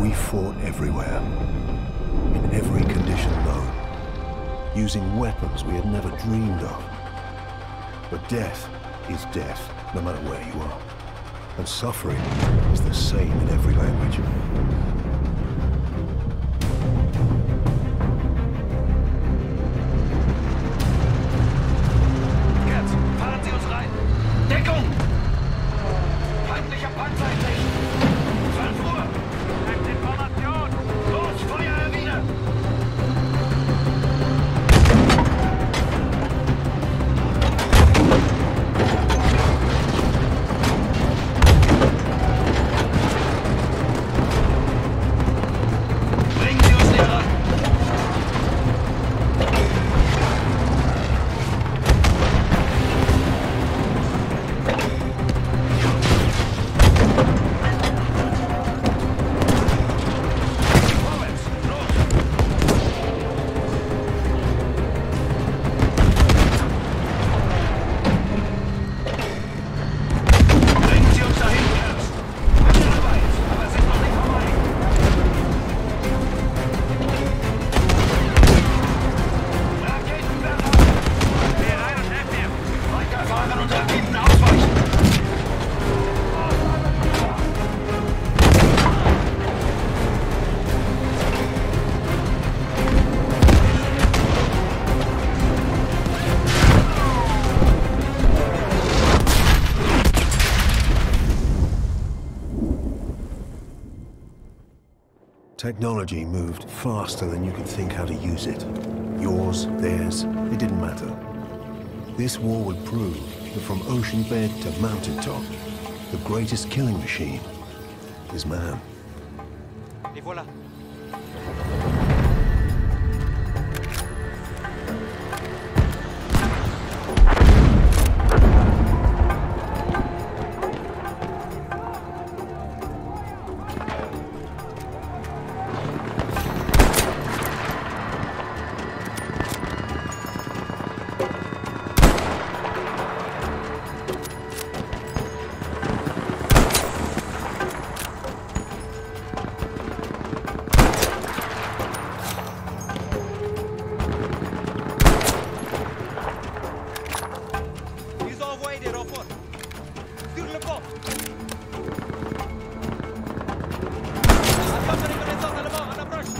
We fought everywhere, in every condition known, using weapons we had never dreamed of. But death is death, no matter where you are. And suffering is the same in every language. Jetzt, fahren Sie uns rein! Deckung! Feindlicher Panzer in Sicht! 12 Uhr! Information! Los, Feuer erwidern! Bringen Sie uns näher ran! Vorwärts! Los! Bringen Sie uns dahin, Ernst! Gute Arbeit, aber es ist noch nicht vorbei! Raketenwerfer! Rein und heftig! Weiterfahren und Raketen ausweichen! Technology moved faster than you could think how to use it. Yours, theirs, it didn't matter. This war would prove that from ocean bed to mountain top, the greatest killing machine is man. Et voilà! Ils ont envoyé des renforts! Sur le pont! Avion de reconnaissance allemand, à l'approche!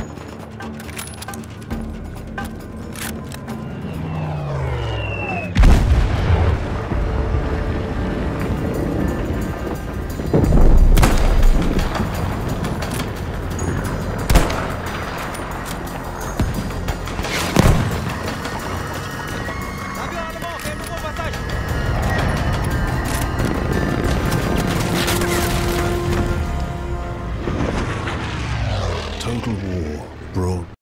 Avion allemand, fait un nouveau passage! Total war brought